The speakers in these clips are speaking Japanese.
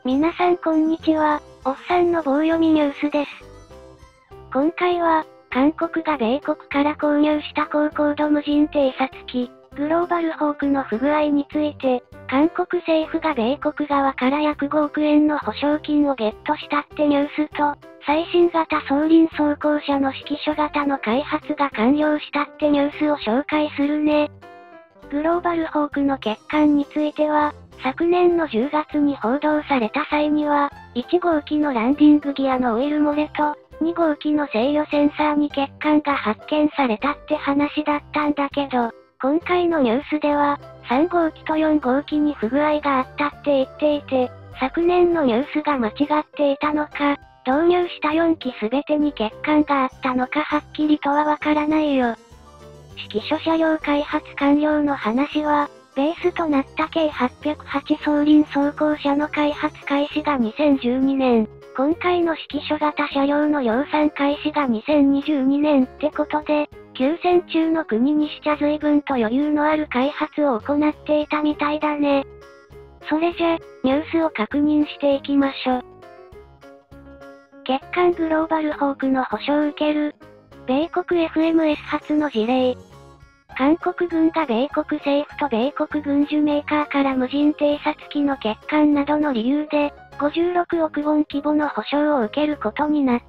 皆さんこんにちは、おっさんの棒読みニュースです。今回は、韓国が米国から購入した高高度無人偵察機、グローバルホークの不具合について、韓国政府が米国側から約5億円の保証金をゲットしたってニュースと、最新型双輪装甲車の指揮所型の開発が完了したってニュースを紹介するね。グローバルホークの欠陥については、昨年の10月に報道された際には、1号機のランディングギアのオイル漏れと、2号機の制御センサーに欠陥が発見されたって話だったんだけど、今回のニュースでは、3号機と4号機に不具合があったって言っていて、昨年のニュースが間違っていたのか、導入した4機すべてに欠陥があったのかはっきりとはわからないよ。指揮所車両開発完了の話は、ベースとなった計808双輪装甲車の開発開始が2012年、今回の指揮所型車両の量産開始が2022年ってことで、9000中の国にしちゃ随分と余裕のある開発を行っていたみたいだね。それじゃ、ニュースを確認していきましょ。欠陥グローバルホークの保証受ける。米国 FMS 初の事例。韓国軍が米国政府と米国軍需メーカーから無人偵察機の欠陥などの理由で、56億ウォン規模の保証を受けることになった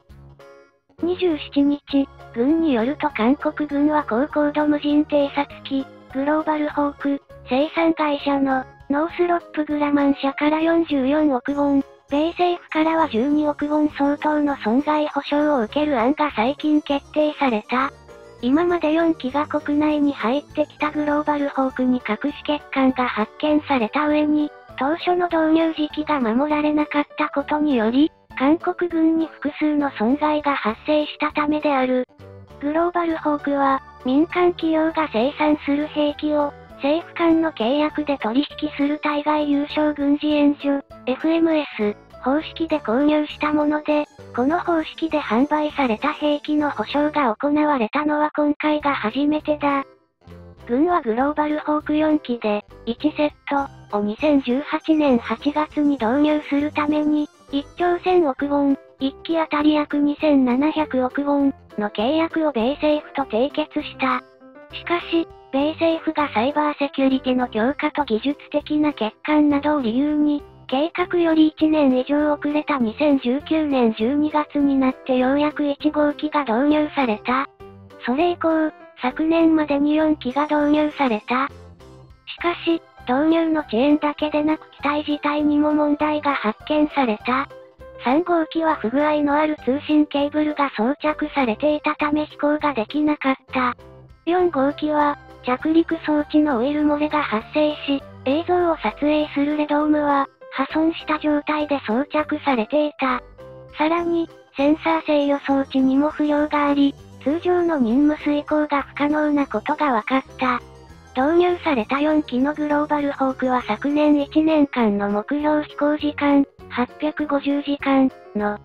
。27日、軍によると韓国軍は高高度無人偵察機、グローバルホーク、生産会社の、ノースロップグラマン社から44億ウォン、米政府からは12億ウォン相当の損害保証を受ける案が最近決定された。今まで4機が国内に入ってきたグローバルホークに隠し欠陥が発見された上に、当初の導入時期が守られなかったことにより、韓国軍に複数の損害が発生したためである。グローバルホークは、民間企業が生産する兵器を、政府間の契約で取引する対外有償軍事援助、FMS、方式で購入したもので、この方式で販売された兵器の保証が行われたのは今回が初めてだ。軍はグローバルホーク4機で、1セットを2018年8月に導入するために、1兆1000億ウォン、1機あたり約2700億ウォンの契約を米政府と締結した。しかし、米政府がサイバーセキュリティの強化と技術的な欠陥などを理由に、計画より1年以上遅れた2019年12月になってようやく1号機が導入された。それ以降、昨年までに4機が導入された。しかし、導入の遅延だけでなく機体自体にも問題が発見された。3号機は不具合のある通信ケーブルが装着されていたため飛行ができなかった。4号機は、着陸装置のオイル漏れが発生し、映像を撮影するレドームは、破損した状態で装着されていた。さらに、センサー制御装置にも不良があり、通常の任務遂行が不可能なことが分かった。導入された4機のグローバルホークは昨年1年間の目標飛行時間、850時間の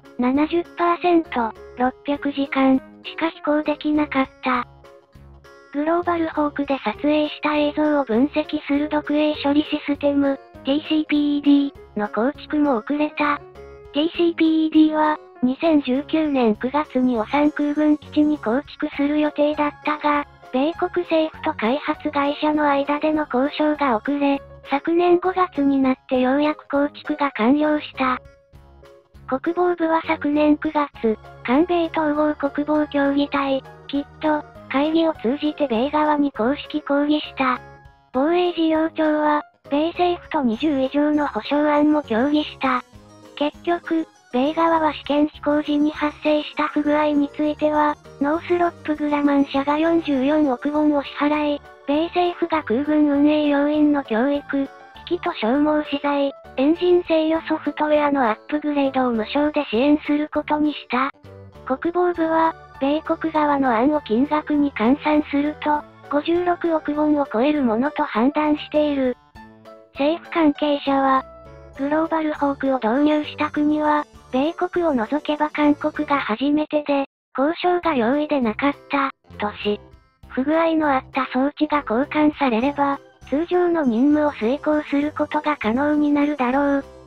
70%、600時間しか飛行できなかった。グローバルホークで撮影した映像を分析する読影処理システム、TCPED の構築も遅れた。TCPED は、2019年9月にオサン空軍基地に構築する予定だったが、米国政府と開発会社の間での交渉が遅れ、昨年5月になってようやく構築が完了した。国防部は昨年9月、韓米統合国防協議体、キット、会議を通じて米側に公式抗議した。防衛事業庁は、米政府と20以上の保証案も協議した。結局、米側は試験飛行時に発生した不具合については、ノースロップグラマン社が44億ウォンを支払い、米政府が空軍運営要員の教育、機器と消耗資材、エンジン制御ソフトウェアのアップグレードを無償で支援することにした。国防部は、米国側の案を金額に換算すると、56億ウォンを超えるものと判断している。政府関係者は、グローバルホークを導入した国は、米国を除けば韓国が初めてで、交渉が容易でなかった、とし、不具合のあった装置が交換されれば、通常の任務を遂行することが可能になるだろう、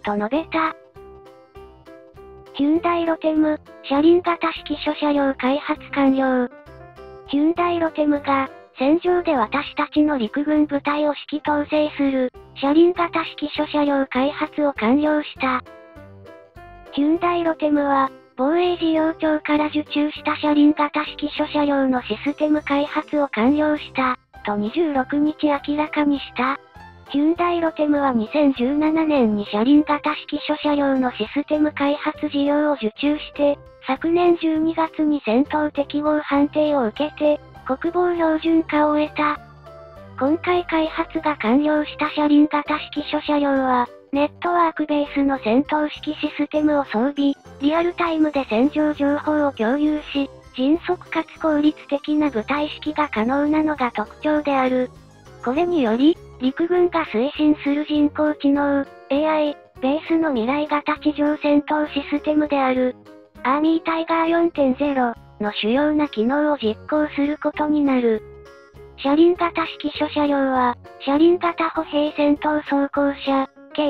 と述べた。ヒュンダイロテム、車輪型指揮所車両開発完了。ヒュンダイロテムが、戦場で私たちの陸軍部隊を指揮統制する、車輪型指揮所車両開発を完了した。ヒュンダイロテムは、防衛事業庁から受注した車輪型指揮所車両のシステム開発を完了した、と26日明らかにした。ヒュンダイロテムは2017年に車輪型指揮所車両のシステム開発事業を受注して、昨年12月に戦闘適合判定を受けて、国防標準化を終えた。今回開発が完了した車輪型指揮所車両は、ネットワークベースの戦闘指揮システムを装備、リアルタイムで戦場情報を共有し、迅速かつ効率的な部隊指揮が可能なのが特徴である。これにより、陸軍が推進する人工知能、AI、ベースの未来型地上戦闘システムである、アーミータイガー 4.0 の主要な機能を実行することになる。車輪型指揮所車両は、車輪型歩兵戦闘装甲車、計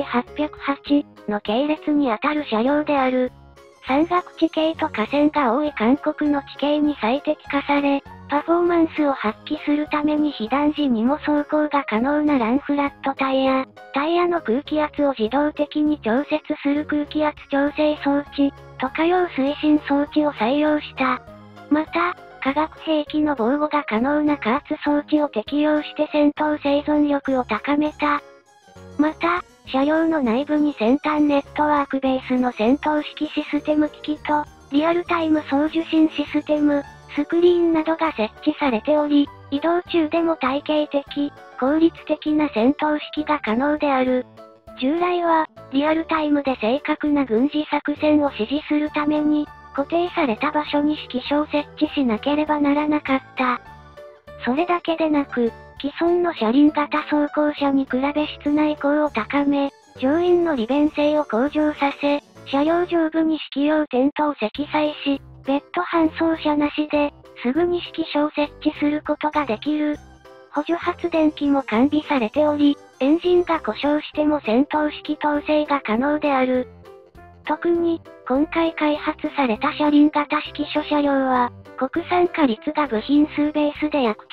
808の系列にあたる車両である。山岳地形と河川が多い韓国の地形に最適化され、パフォーマンスを発揮するために被弾時にも走行が可能なランフラットタイヤ、タイヤの空気圧を自動的に調節する空気圧調整装置、と火用推進装置を採用した。また、化学兵器の防護が可能な加圧装置を適用して戦闘生存力を高めた。また、車両の内部に先端ネットワークベースの戦闘指揮システム機器と、リアルタイム送受信システム、スクリーンなどが設置されており、移動中でも体系的、効率的な戦闘指揮が可能である。従来は、リアルタイムで正確な軍事作戦を指示するために、固定された場所に指揮所を設置しなければならなかった。それだけでなく、既存の車輪型装甲車に比べ室内高を高め、乗員の利便性を向上させ、車両上部に指揮用テントを積載し、別途搬送車なしで、すぐに指揮所を設置することができる。補助発電機も完備されており、エンジンが故障しても戦闘指揮統制が可能である。特に、今回開発された車輪型指揮所車両は、国産化率が部品数ベースで約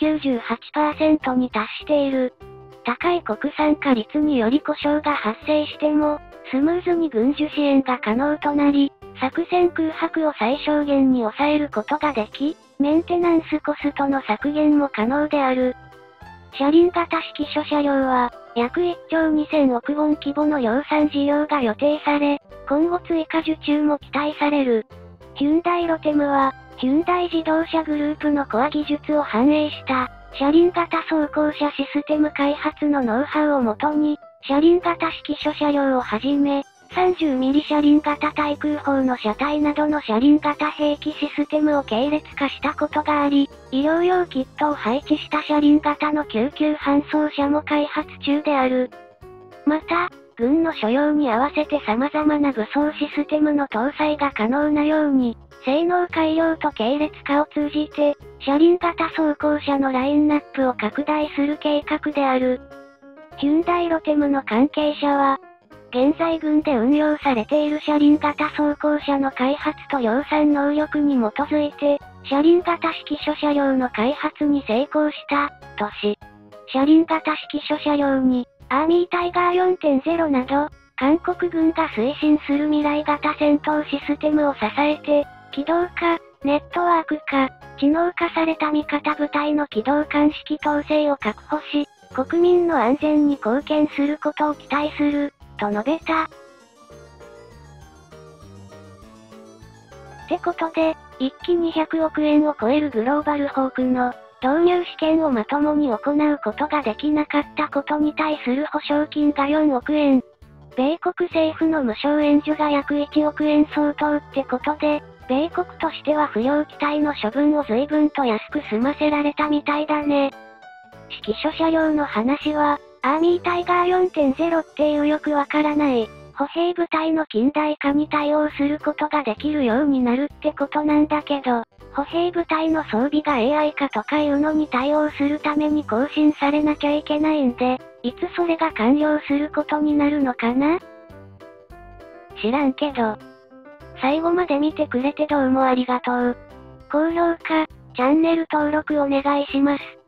98% に達している。高い国産化率により故障が発生しても、スムーズに軍需支援が可能となり、作戦空白を最小限に抑えることができ、メンテナンスコストの削減も可能である。車輪型指揮所車両は、約1兆2000億ウォン規模の量産事業が予定され、今後追加受注も期待される。ヒュンダイロテムは、ヒュンダイ自動車グループのコア技術を反映した、車輪型走行車システム開発のノウハウをもとに、車輪型指揮所車両をはじめ、30ミリ車輪型対空砲の車体などの車輪型兵器システムを系列化したことがあり、医療用キットを配置した車輪型の救急搬送車も開発中である。また、軍の所要に合わせて様々な武装システムの搭載が可能なように、性能改良と系列化を通じて、車輪型走行車のラインナップを拡大する計画である。ヒュンダイロテムの関係者は、現在軍で運用されている車輪型走行車の開発と量産能力に基づいて、車輪型指揮所車両の開発に成功した、とし、車輪型指揮所車両に、アーミータイガー 4.0 など、韓国軍が推進する未来型戦闘システムを支えて、機動化、ネットワーク化、知能化された味方部隊の機動監視統制を確保し、国民の安全に貢献することを期待する、と述べた。ってことで、1機200億円を超えるグローバルホークの導入試験をまともに行うことができなかったことに対する保証金が4億円。米国政府の無償援助が約1億円相当ってことで、米国としては不良機体の処分を随分と安く済ませられたみたいだね。指揮所車両の話は、アーミータイガー 4.0 っていうよくわからない、歩兵部隊の近代化に対応することができるようになるってことなんだけど、歩兵部隊の装備が AI 化とかいうのに対応するために更新されなきゃいけないんで、いつそれが完了することになるのかな？ 知らんけど。最後まで見てくれてどうもありがとう。高評価、チャンネル登録お願いします。